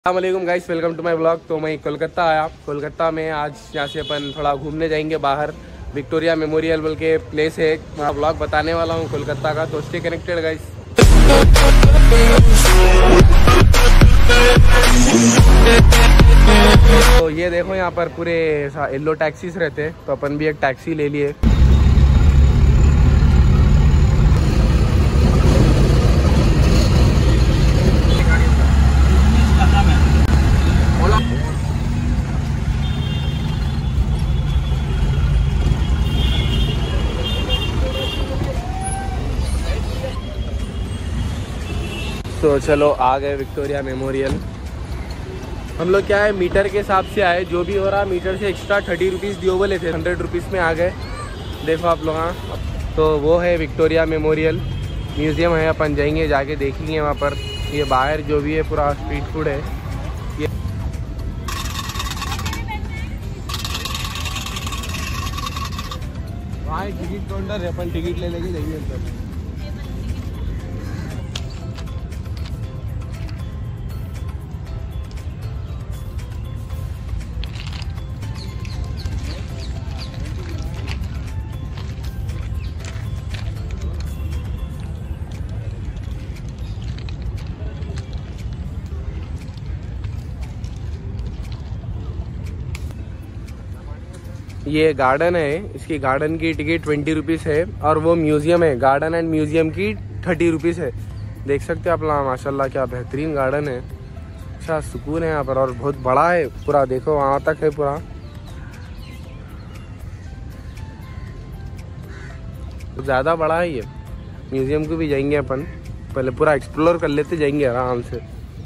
अस्सलामुअलैकुम guys, welcome to my blog. तो मैं कोलकाता आया। कोलकाता में आज यहाँ से अपन थोड़ा घूमने जाएंगे बाहर। विक्टोरिया मेमोरियल बोल के प्लेस है, मैं ब्लॉग बताने वाला हूँ कोलकाता का, तो स्टे कनेक्टेड गाइस। तो ये देखो यहाँ पर पूरे येलो टैक्सीज रहते हैं, तो अपन भी एक टैक्सी ले लिए। तो चलो आ गए विक्टोरिया मेमोरियल। हम लोग क्या है मीटर के हिसाब से आए, जो भी हो रहा मीटर से एक्स्ट्रा 30 रुपीज़ दिए बोले थे, 100 रुपीज़ में आ गए। देखो आप लोग। हाँ, तो वो है विक्टोरिया मेमोरियल म्यूज़ियम है, अपन जाएंगे जाके देखेंगे वहाँ पर। ये बाहर जो भी है पूरा स्ट्रीट फूड है। ये वहाँ एक टिकट काउंटर है, अपन टिकट ले लेंगे जाएंगे अंदर। ये गार्डन है, इसकी गार्डन की टिकट 20 रुपीज़ है, और वो म्यूजियम है, गार्डन एंड म्यूजियम की 30 रुपीज़ है। देख सकते हैं आप लोग, माशाल्लाह क्या बेहतरीन गार्डन है। अच्छा सुकून है यहाँ पर, और बहुत बड़ा है पूरा। देखो वहाँ तक है पूरा, तो ज़्यादा बड़ा है ये। म्यूजियम को भी जाएंगे अपन, पहले पूरा एक्सप्लोर कर लेते जाएंगे आराम से।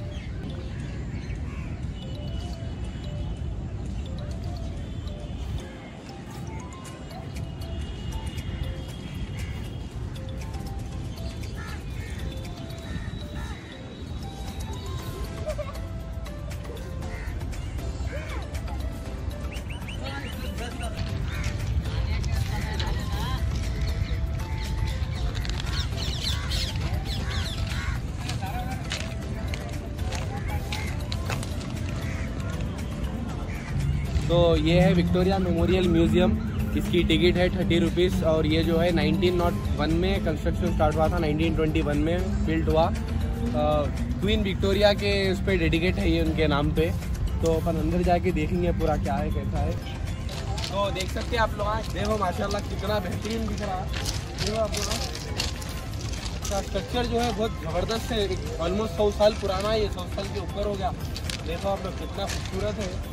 तो ये है विक्टोरिया मेमोरियल म्यूजियम, इसकी टिकट है 30 रुपीज़, और ये जो है 1901 में कंस्ट्रक्शन स्टार्ट हुआ था, 1921 में बिल्ड हुआ। क्वीन विक्टोरिया के उस पर डेडिकेट है ये, उनके नाम पे। तो अपन अंदर जाके देखेंगे पूरा क्या है कैसा है। तो देख सकते हैं आप लोग, देखो माशाल्लाह कितना बेहतरीन दिख रहा है। देखो आप लोग, इसका स्ट्रक्चर जो है बहुत ज़बरदस्त है, ऑलमोस्ट 100 साल पुराना है, ये 100 साल के ऊपर हो गया। देखो आप लोग कितना खूबसूरत है।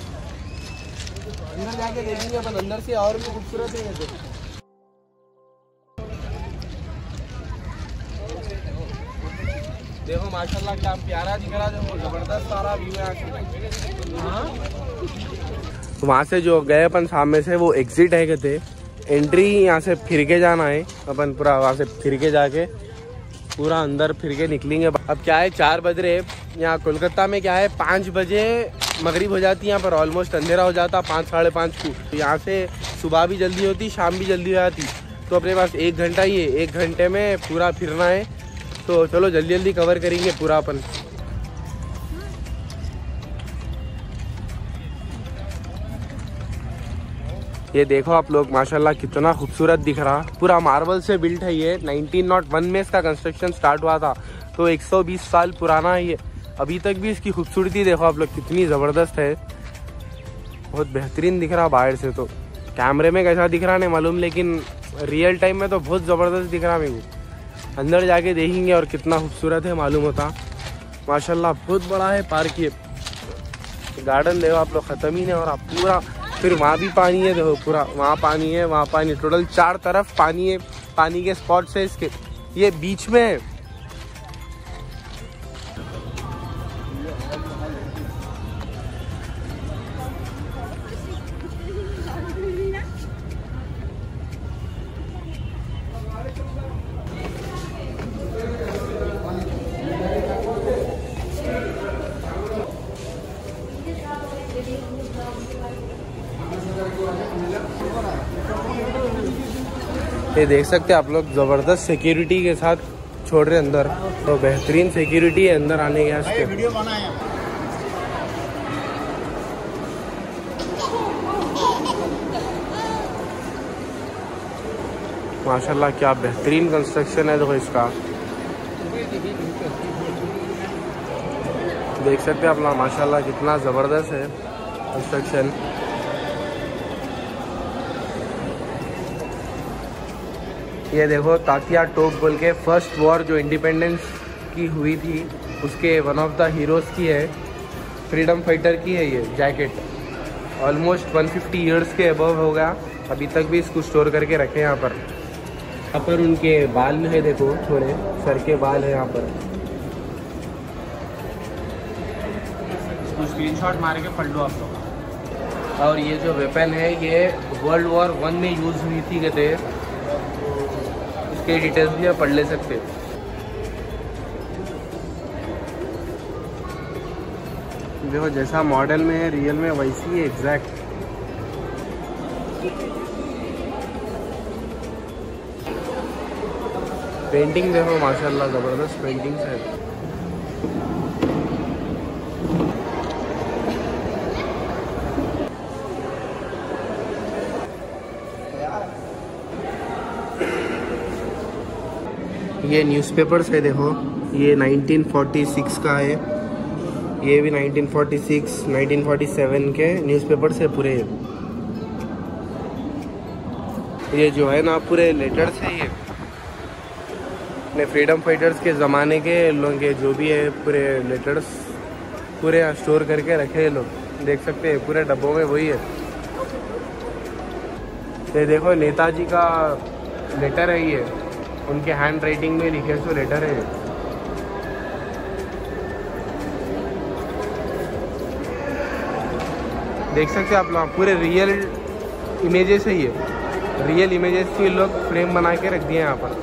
अंदर जाके देखेंगे अपन, अंदर से और भी खूबसूरत है ये। देखो माशाल्लाह क्या प्यारा दिख रहा है, देखो जबरदस्त सारा व्यू है यहाँ से। वहाँ से जो गए अपन सामने से, वो एग्जिट है कहते, एंट्री यहाँ से फिर के जाना है अपन, पूरा वहाँ से फिर के जाके पूरा अंदर फिर के निकलेंगे। अब क्या है 4 बज रहे यहाँ कोलकाता में, क्या है 5 बजे मगरिब हो जाती है यहाँ पर, ऑलमोस्ट अंधेरा हो जाता 5 साढ़े 5 को। तो यहाँ से सुबह भी जल्दी होती, शाम भी जल्दी हो जाती। तो अपने पास 1 घंटा ही है, 1 घंटे में पूरा फिरना है। तो चलो जल्दी जल्दी कवर करेंगे पूरा अपन। ये देखो आप लोग माशाल्लाह कितना खूबसूरत दिख रहा, पूरा मार्बल से बिल्ट है ये। 1901 में इसका कंस्ट्रक्शन स्टार्ट हुआ था, तो 120 साल पुराना है ये। अभी तक भी इसकी खूबसूरती देखो आप लोग कितनी ज़बरदस्त है, बहुत बेहतरीन दिख रहा बाहर से। तो कैमरे में कैसा दिख रहा नहीं मालूम, लेकिन रियल टाइम में तो बहुत ज़बरदस्त दिख रहा मेरे को। अंदर जाके देखेंगे और कितना खूबसूरत है मालूम होता। माशाल्लाह बहुत बड़ा है पार्क ये। गार्डन देखो आप लोग, ख़त्म ही नहीं हो रहा पूरा। फिर वहाँ भी पानी है, देखो पूरा वहाँ पानी है, वहाँ पानी, टोटल 4 तरफ पानी है। पानी के स्पॉट्स है इसके, ये बीच में है। ये देख सकते हैं आप लोग, ज़बरदस्त सिक्योरिटी के साथ छोड़ रहे अंदर, तो बेहतरीन सिक्योरिटी है अंदर आने के। माशाल्लाह क्या बेहतरीन कंस्ट्रक्शन है। देखो इसका देख सकते हैं अपना, माशाल्लाह कितना ज़बरदस्त है कंस्ट्रक्शन। ये देखो ताकिया टोप बोल के फर्स्ट वॉर जो इंडिपेंडेंस की हुई थी उसके वन ऑफ द हीरोज़ की है, फ्रीडम फाइटर की है ये जैकेट। ऑलमोस्ट 150 ईयर्स के अबव हो गया, अभी तक भी इसको स्टोर करके रखे हैं यहाँ पर। यहाँ पर उनके बाल है, देखो थोड़े सर के बाल है यहाँ पर। इसको स्क्रीनशॉट मार के पढ़ लो आप लोग। और ये जो वेपन है ये वर्ल्ड वॉर 1 में यूज़ हुई थी कहते, इसके डिटेल्स भी आप पढ़ ले सकते। देखो जैसा मॉडल में है रियल में वैसी है एग्जैक्ट। पेंटिंग देखो माशाल्लाह ज़बरदस्त पेंटिंग्स है। ये न्यूज़पेपर्स है देखो, ये 1946 का है, ये भी 1946 1947 के न्यूज़पेपर्स है पूरे। ये जो है ना पूरे लेटर्स है, ये अपने फ्रीडम फाइटर्स के ज़माने के लोगों के जो भी है पूरे लेटर्स पूरे स्टोर करके रखे हैं लोग। देख सकते हैं पूरे डब्बों में वही है। ये देखो नेताजी का लेटर है, ये उनके हैंड राइटिंग में लिखे हुए लेटर है। देख सकते हैं आप लोग पूरे रियल इमेजेस है, ये रियल इमेजेस के लोग फ्रेम बना के रख दिए यहाँ पर।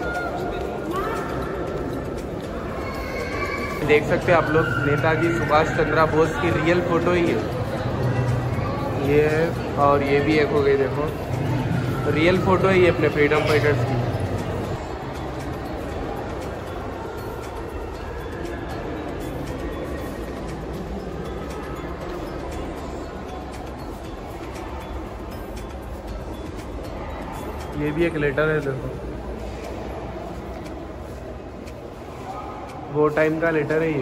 देख सकते हैं आप लोग नेताजी सुभाष चंद्र बोस की रियल फोटो ही है ये है, और ये भी एक हो गई देखो रियल फोटो ही है अपने फ्रीडम फाइटर्स की। ये भी एक लेटर है देखो, वो टाइम का लेटर है ये।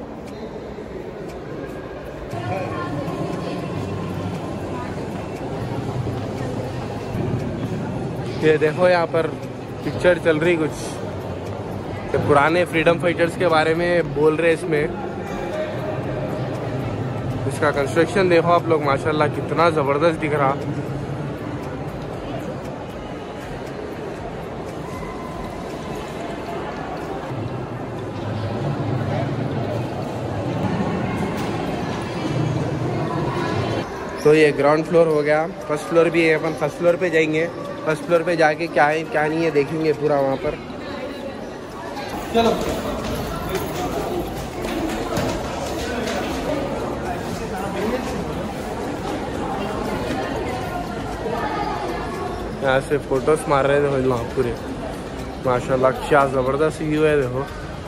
ये देखो यहाँ पर पिक्चर चल रही कुछ, पुराने फ्रीडम फाइटर्स के बारे में बोल रहे इसमें। इसका कंस्ट्रक्शन देखो आप लोग माशाल्लाह कितना ज़बरदस्त दिख रहा। तो ये ग्राउंड फ्लोर हो गया, फर्स्ट फ्लोर भी है। अपन फर्स्ट फ्लोर पे जाएंगे, फर्स्ट फ्लोर पे जाके क्या है क्या नहीं है देखेंगे पूरा वहाँ पर। चलो यहाँ से फोटोस मार रहे थे वहाँ पूरे, माशाल्लाह क्या ज़बरदस्त व्यू है देखो।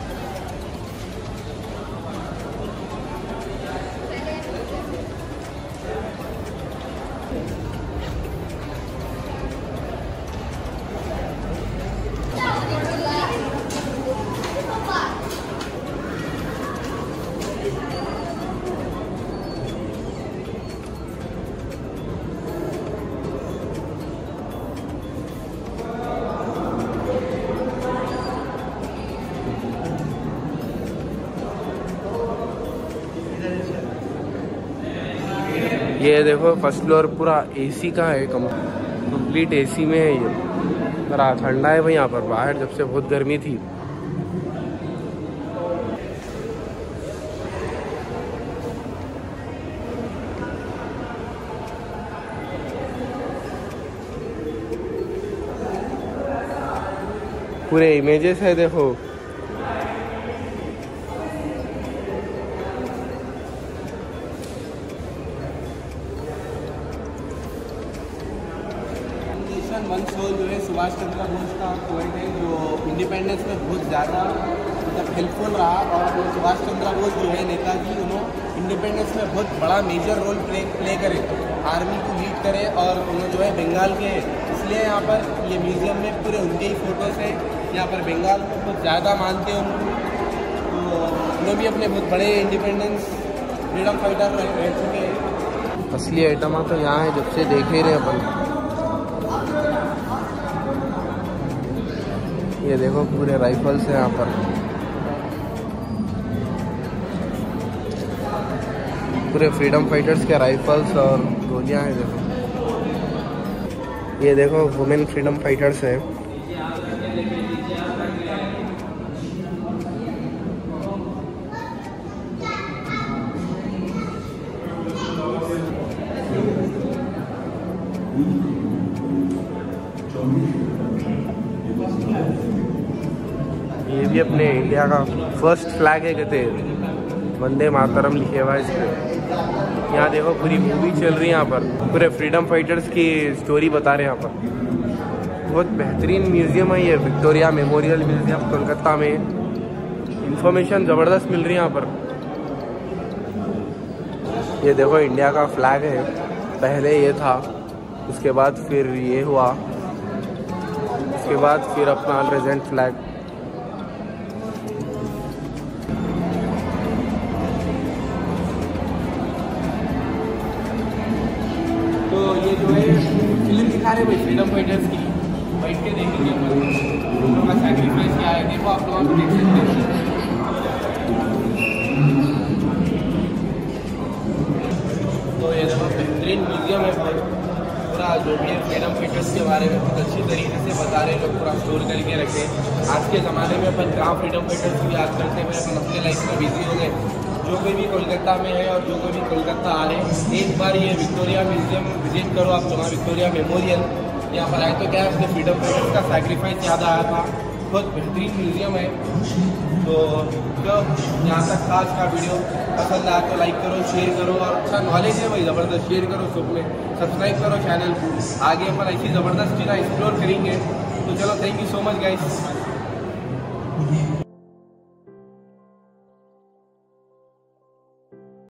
ये देखो फर्स्ट फ्लोर पूरा एसी का है, कंप्लीट एसी में है ये। बड़ा ठंडा है भाई यहाँ पर, बाहर जब से बहुत गर्मी थी। पूरे इमेजेस है देखो। जो है सुभाष चंद्र बोस का पोएट है, जो इंडिपेंडेंस में बहुत ज़्यादा मतलब हेल्पफुल रहा। और सुभाष चंद्र बोस जो है नेताजी, इंडिपेंडेंस में बहुत बड़ा मेजर रोल प्ले करे, आर्मी को लीड करे और उन्होंने जो है बंगाल के हैं, इसलिए यहाँ पर ये म्यूज़ियम में पूरे उनके ही फ़ोटोज़ हैं। यहाँ पर बंगाल को बहुत ज़्यादा मानते हैं उनको, तो उन्होंने भी अपने बहुत बड़े इंडिपेंडेंस फ्रीडम फाइटर रह चुके हैं। असली आइटम तो यहाँ है, जब से देखे रहे अपन। ये देखो पूरे राइफल्स हैं यहाँ पर, पूरे फ्रीडम फाइटर्स के राइफल्स और गोलियां हैं। देखो ये देखो वुमेन फ्रीडम फाइटर्स हैं। ये भी अपने इंडिया का फर्स्ट फ्लैग है, कहते वंदे मातरम लिखे हुआ है इस पर। यहाँ देखो पूरी मूवी चल रही है, यहाँ पर पूरे फ्रीडम फाइटर्स की स्टोरी बता रहे हैं यहाँ पर। बहुत बेहतरीन म्यूज़ियम है ये, विक्टोरिया मेमोरियल म्यूज़ियम कोलकाता में। इंफॉर्मेशन ज़बरदस्त मिल रही है यहाँ पर। ये देखो इंडिया का फ्लैग है, पहले ये था, उसके बाद फिर ये हुआ, उसके बाद फिर अपना प्रेजेंट फ्लैग। तो ये जो है फिल्म दिखा रहे भाई फ्रीडम फाइटर्स की, बैठ के देखेंगे उनका सैक्रिफाइस क्या है। देखो आप लोग देख सकते हैं। तो ये देखो बेहतरीन म्यूजियम है भाई, पूरा जो भी है फ्रीडम फाइटर्स के बारे में बहुत अच्छी तरीके से बता रहे लोग, पूरा स्टोर करके रखे। आज के ज़माने में अपन कहाँ फ्रीडम फाइटर्स की याद करते हुए अपन अपने लाइफ में बिजी हो गए। जो कोई भी कोलकाता में है और जो कोई भी कोलकाता आ रहे हैं, एक बार ये विक्टोरिया म्यूज़ियम विजिट करो आप, जहाँ विक्टोरिया मेमोरियल। यहाँ पर आए तो क्या है, अपने फ्रीडम फाइटर्स का सैक्रिफाइस याद आया था। बहुत बेहतरीन म्यूज़ियम है। तो जो यहाँ तक आज का वीडियो पसंद आया तो लाइक करो, शेयर करो, और अच्छा नॉलेज है भाई ज़बरदस्त, शेयर करो सब में, सब्सक्राइब करो चैनल को। आगे अपन ऐसी ज़बरदस्त चीज़ें एक्सप्लोर करेंगे। तो चलो, thank you so much guys.